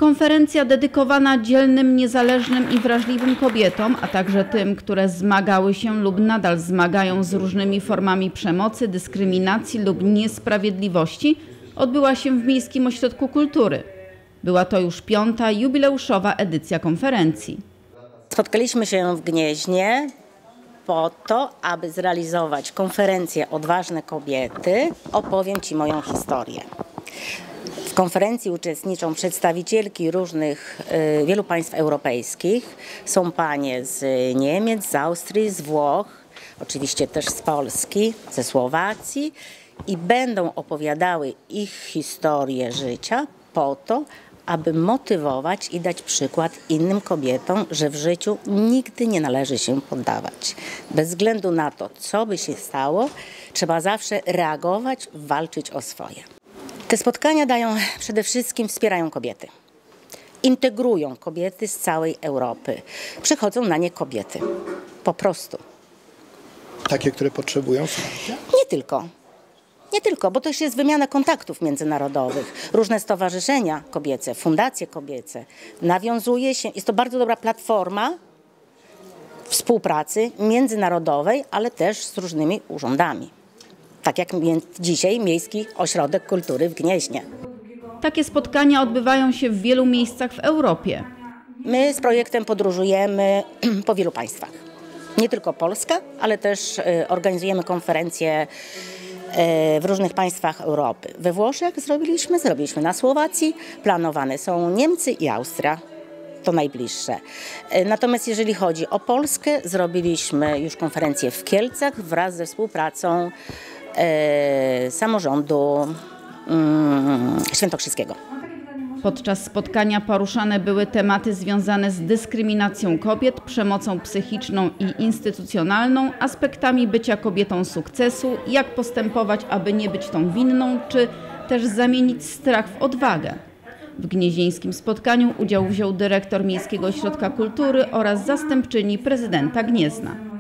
Konferencja dedykowana dzielnym, niezależnym i wrażliwym kobietom, a także tym, które zmagały się lub nadal zmagają z różnymi formami przemocy, dyskryminacji lub niesprawiedliwości, odbyła się w Miejskim Ośrodku Kultury. Była to już 5. jubileuszowa edycja konferencji. Spotkaliśmy się w Gnieźnie po to, aby zrealizować konferencję Odważne Kobiety. Opowiem Ci moją historię. W konferencji uczestniczą przedstawicielki wielu państw europejskich. Są panie z Niemiec, z Austrii, z Włoch, oczywiście też z Polski, ze Słowacji i będą opowiadały ich historię życia po to, aby motywować i dać przykład innym kobietom, że w życiu nigdy nie należy się poddawać. Bez względu na to, co by się stało, trzeba zawsze reagować, walczyć o swoje. Te spotkania przede wszystkim wspierają kobiety. Integrują kobiety z całej Europy. Przychodzą na nie kobiety. Po prostu. Takie, które potrzebują wsparcia? Nie tylko, bo to też jest wymiana kontaktów międzynarodowych. Różne stowarzyszenia kobiece, fundacje kobiece. Nawiązuje się, jest to bardzo dobra platforma współpracy międzynarodowej, ale też z różnymi urządami. Tak jak dzisiaj Miejski Ośrodek Kultury w Gnieźnie. Takie spotkania odbywają się w wielu miejscach w Europie. My z projektem podróżujemy po wielu państwach. Nie tylko Polska, ale też organizujemy konferencje w różnych państwach Europy. We Włoszech zrobiliśmy na Słowacji. Planowane są Niemcy i Austria. To najbliższe. Natomiast jeżeli chodzi o Polskę, zrobiliśmy już konferencję w Kielcach wraz ze współpracą samorządu świętokrzyskiego. Podczas spotkania poruszane były tematy związane z dyskryminacją kobiet, przemocą psychiczną i instytucjonalną, aspektami bycia kobietą sukcesu, jak postępować, aby nie być tą winną, czy też zamienić strach w odwagę. W gnieźnieńskim spotkaniu udział wziął dyrektor Miejskiego Ośrodka Kultury oraz zastępczyni prezydenta Gniezna.